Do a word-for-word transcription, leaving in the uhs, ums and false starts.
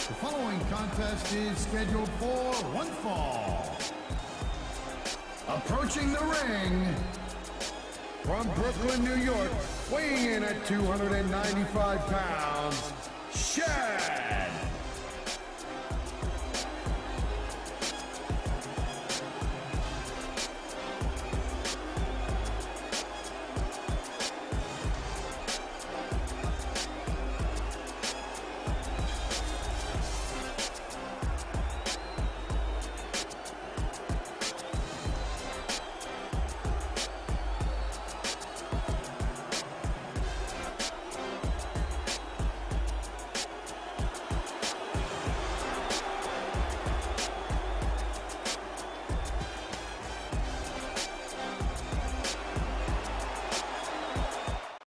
The following contest is scheduled for one fall. Approaching the ring from Brooklyn, New York, weighing in at two hundred ninety-five pounds, Shad.